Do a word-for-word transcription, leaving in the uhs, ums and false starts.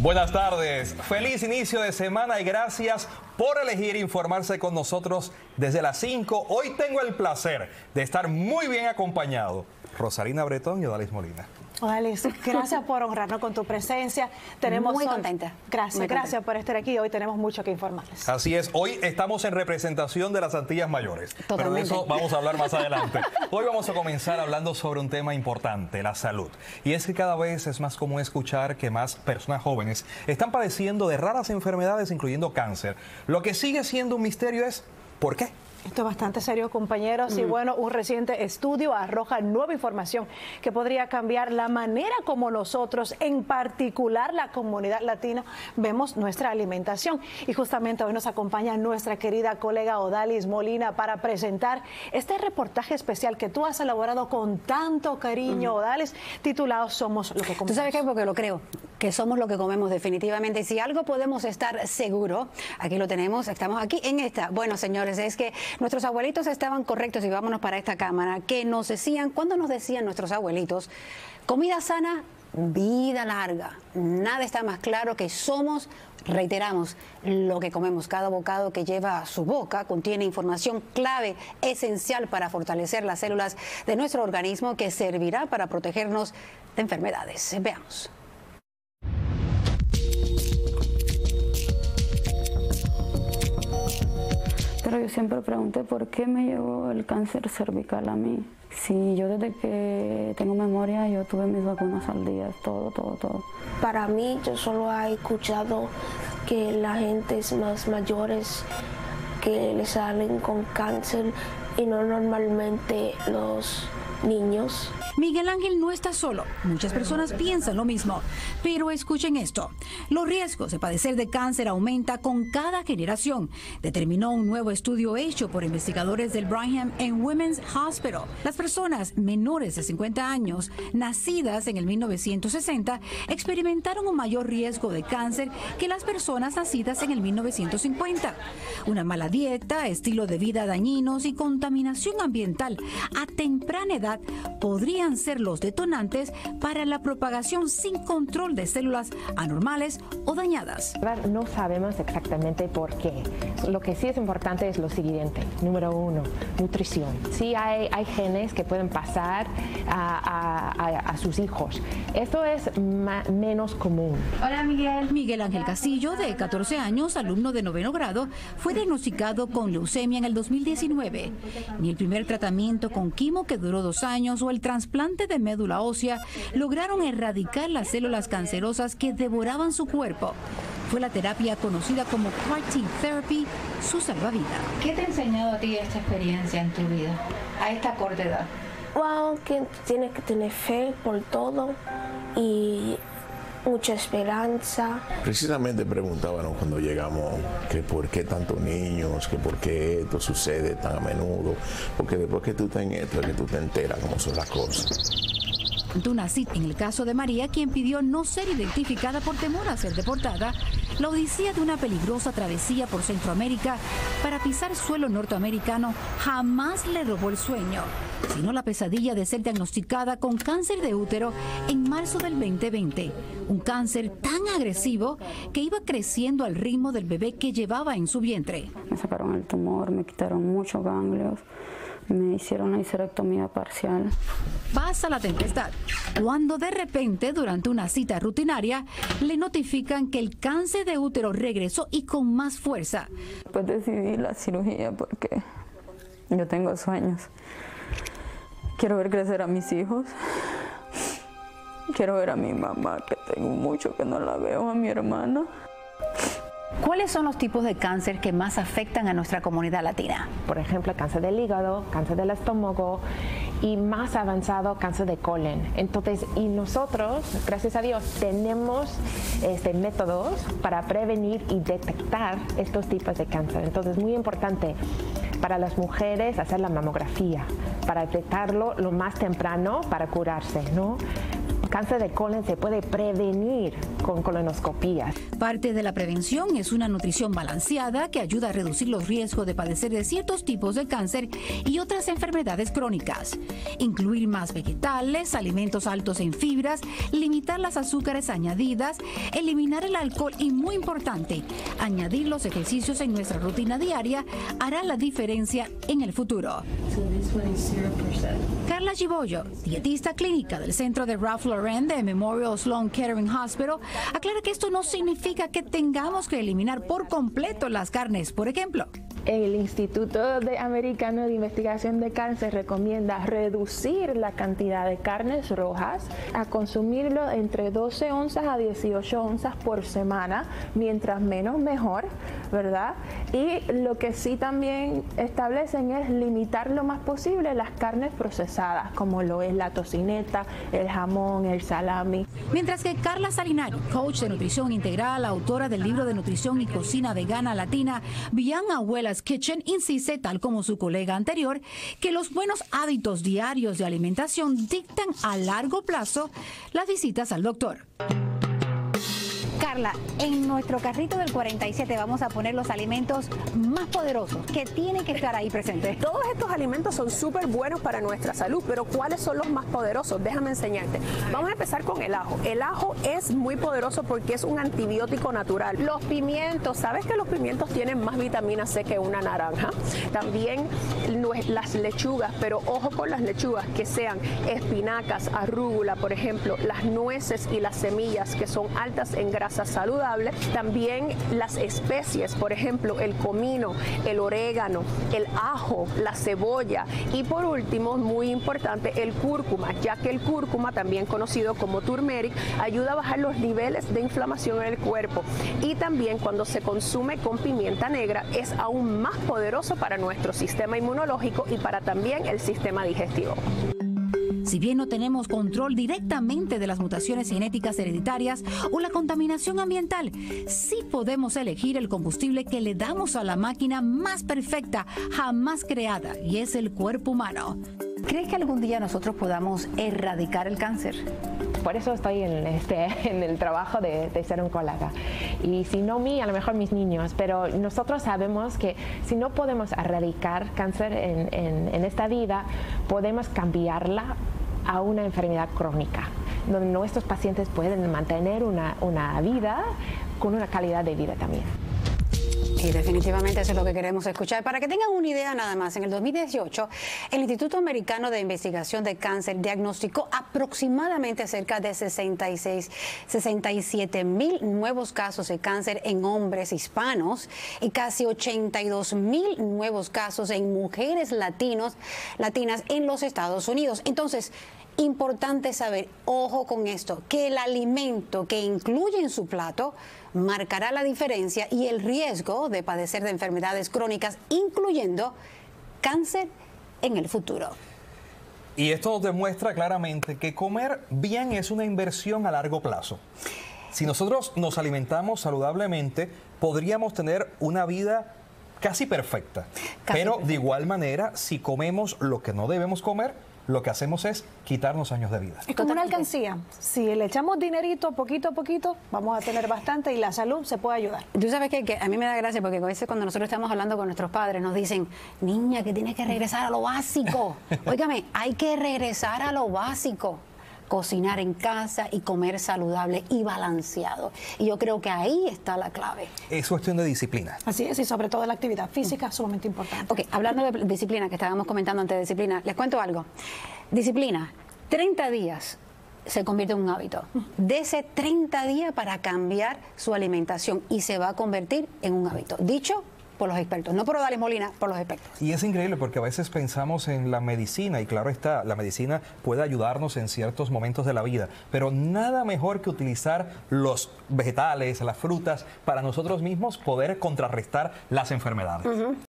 Buenas tardes, feliz inicio de semana y gracias por elegir informarse con nosotros desde las cinco. Hoy tengo el placer de estar muy bien acompañado. Rosarina Bretón y Odalis Molina. Odalis, gracias por honrarnos con tu presencia. Tenemos muy son... contenta. Gracias, muy gracias contenta. por estar aquí. Hoy tenemos mucho que informarles. Así es, hoy estamos en representación de las Antillas Mayores. Totalmente. Pero de eso vamos a hablar más adelante. Hoy vamos a comenzar hablando sobre un tema importante, la salud. Y es que cada vez es más común escuchar que más personas jóvenes están padeciendo de raras enfermedades, incluyendo cáncer. Lo que sigue siendo un misterio es ¿por qué? Esto es bastante serio, compañeros, mm. y bueno, un reciente estudio arroja nueva información que podría cambiar la manera como nosotros, en particular la comunidad latina, vemos nuestra alimentación. Y justamente hoy nos acompaña nuestra querida colega Odalis Molina para presentar este reportaje especial que tú has elaborado con tanto cariño, mm. Odalis, titulado Somos lo que comemos. ¿Tú sabes qué? Porque lo creo, que somos lo que comemos definitivamente. Y si algo podemos estar seguro, aquí lo tenemos, estamos aquí en esta. Bueno, señores, es que nuestros abuelitos estaban correctos, y vámonos para esta cámara, que nos decían, cuando nos decían nuestros abuelitos, comida sana, vida larga. Nada está más claro que somos, reiteramos, lo que comemos. Cada bocado que lleva a su boca contiene información clave, esencial para fortalecer las células de nuestro organismo, que servirá para protegernos de enfermedades. Veamos. Pero yo siempre pregunté por qué me llegó el cáncer cervical a mí. Si yo desde que tengo memoria, yo tuve mis vacunas al día, todo, todo, todo. Para mí, yo solo he escuchado que la gente es más mayores que le salen con cáncer y no normalmente los niños. Miguel Ángel no está solo. Muchas personas piensan lo mismo. Pero escuchen esto. Los riesgos de padecer de cáncer aumenta con cada generación, determinó un nuevo estudio hecho por investigadores del Brigham and Women's Hospital. Las personas menores de cincuenta años, nacidas en el mil novecientos sesenta, experimentaron un mayor riesgo de cáncer que las personas nacidas en el mil novecientos cincuenta. Una mala dieta, estilo de vida dañinos y contaminación ambiental a temprana edad podrían ser los detonantes para la propagación sin control de células anormales o dañadas. No sabemos exactamente por qué. Lo que sí es importante es lo siguiente. Número uno, nutrición. Sí hay, hay genes que pueden pasar a, a, a sus hijos. Esto es menos común. Hola, Miguel. Miguel Ángel Castillo, de catorce años, alumno de noveno grado, fue diagnosticado con leucemia en el dos mil diecinueve. Ni el primer tratamiento con quimo, que duró dos años, o el trasplante de médula ósea lograron erradicar las células cancerosas que devoraban su cuerpo. Fue la terapia conocida como C A R T Therapy su salvavidas. ¿Qué te ha enseñado a ti esta experiencia en tu vida a esta corta edad? Wow, que tienes que tener fe por todo y mucha esperanza. Precisamente preguntábamos cuando llegamos que por qué tantos niños, que por qué esto sucede tan a menudo, porque después que tú estás en esto es que tú te enteras cómo son las cosas. Tunacit, en el caso de María, quien pidió no ser identificada por temor a ser deportada, la odisea de una peligrosa travesía por Centroamérica para pisar suelo norteamericano jamás le robó el sueño, sino la pesadilla de ser diagnosticada con cáncer de útero en marzo del veinte veinte. Un cáncer tan agresivo que iba creciendo al ritmo del bebé que llevaba en su vientre. Me sacaron el tumor, me quitaron muchos ganglios, me hicieron la histerectomía parcial. Pasa la tempestad, cuando de repente, durante una cita rutinaria, le notifican que el cáncer de útero regresó y con más fuerza. Pues decidí la cirugía porque yo tengo sueños. Quiero ver crecer a mis hijos. Quiero ver a mi mamá, que tengo mucho que no la veo, a mi hermana. ¿Cuáles son los tipos de cáncer que más afectan a nuestra comunidad latina? Por ejemplo, cáncer del hígado, cáncer del estómago y más avanzado, cáncer de colon. Entonces, y nosotros, gracias a Dios, tenemos este, métodos para prevenir y detectar estos tipos de cáncer. Entonces, es muy importante para las mujeres hacer la mamografía, para detectarlo lo más temprano para curarse, ¿no? Cáncer de colon se puede prevenir con colonoscopías. Parte de la prevención es una nutrición balanceada que ayuda a reducir los riesgos de padecer de ciertos tipos de cáncer y otras enfermedades crónicas. Incluir más vegetales, alimentos altos en fibras, limitar las azúcares añadidas, eliminar el alcohol y, muy importante, añadir los ejercicios en nuestra rutina diaria hará la diferencia en el futuro. Carla Gibollo, dietista clínica del Centro de Ralph Lauren de Memorial Sloan Kettering Hospital, aclara que esto no significa que tengamos que eliminar por completo las carnes, por ejemplo. El Instituto de Americano de Investigación de Cáncer recomienda reducir la cantidad de carnes rojas a consumirlo entre doce onzas a dieciocho onzas por semana, mientras menos mejor, ¿verdad? Y lo que sí también establecen es limitar lo más posible las carnes procesadas, como lo es la tocineta, el jamón, el salami. Mientras que Carla Salinari, coach de nutrición integral, autora del libro de nutrición y cocina vegana latina, Beyond Abuela's Kitchen, insiste, tal como su colega anterior, que los buenos hábitos diarios de alimentación dictan a largo plazo las visitas al doctor. Carla, en nuestro carrito del cuarenta y siete vamos a poner los alimentos más poderosos que tienen que estar ahí presentes. Todos estos alimentos son súper buenos para nuestra salud, pero ¿cuáles son los más poderosos? Déjame enseñarte. Vamos a empezar con el ajo. El ajo es muy poderoso porque es un antibiótico natural. Los pimientos, ¿sabes que los pimientos tienen más vitamina C que una naranja? También las lechugas, pero ojo con las lechugas, que sean espinacas, arrúgula, por ejemplo, las nueces y las semillas, que son altas en grasa saludable. También las especies, por ejemplo, el comino, el orégano, el ajo, la cebolla y, por último, muy importante, el cúrcuma, ya que el cúrcuma, también conocido como turmeric, ayuda a bajar los niveles de inflamación en el cuerpo, y también cuando se consume con pimienta negra es aún más poderoso para nuestro sistema inmunológico y para también el sistema digestivo. Si bien no tenemos control directamente de las mutaciones genéticas hereditarias o la contaminación ambiental, sí podemos elegir el combustible que le damos a la máquina más perfecta jamás creada, y es el cuerpo humano. ¿Crees que algún día nosotros podamos erradicar el cáncer? Por eso estoy en, este, en el trabajo de, de ser oncóloga. Y si no mí, a lo mejor mis niños, pero nosotros sabemos que si no podemos erradicar cáncer en, en, en esta vida, podemos cambiarla a una enfermedad crónica, donde nuestros pacientes pueden mantener una, una vida con una calidad de vida también. Y definitivamente eso es lo que queremos escuchar. Para que tengan una idea nada más, en el dos mil dieciocho, el Instituto Americano de Investigación de Cáncer diagnosticó aproximadamente cerca de sesenta y seis, sesenta y siete mil nuevos casos de cáncer en hombres hispanos y casi ochenta y dos mil nuevos casos en mujeres latinos, latinas en los Estados Unidos. Entonces, importante saber, ojo con esto, que el alimento que incluye en su plato marcará la diferencia y el riesgo de padecer de enfermedades crónicas, incluyendo cáncer en el futuro. Y esto nos demuestra claramente que comer bien es una inversión a largo plazo. Si nosotros nos alimentamos saludablemente, podríamos tener una vida casi perfecta. Casi Pero perfecta. De igual manera, si comemos lo que no debemos comer, lo que hacemos es quitarnos años de vida. Es como una alcancía. Si le echamos dinerito poquito a poquito, vamos a tener bastante y la salud se puede ayudar. Tú sabes que, que a mí me da gracia porque a veces cuando nosotros estamos hablando con nuestros padres nos dicen, niña, que tienes que regresar a lo básico. Óigame, hay que regresar a lo básico. Cocinar en casa y comer saludable y balanceado. Y yo creo que ahí está la clave. Es cuestión de disciplina. Así es, y sobre todo la actividad física es sumamente importante. Ok, hablando de disciplina, que estábamos comentando antes de disciplina, les cuento algo. Disciplina, treinta días se convierte en un hábito. Dese treinta días para cambiar su alimentación y se va a convertir en un hábito. Dicho por los expertos, no por Odalis Molina, por los expertos. Y es increíble porque a veces pensamos en la medicina y claro está, la medicina puede ayudarnos en ciertos momentos de la vida, pero nada mejor que utilizar los vegetales, las frutas, para nosotros mismos poder contrarrestar las enfermedades. Uh-huh.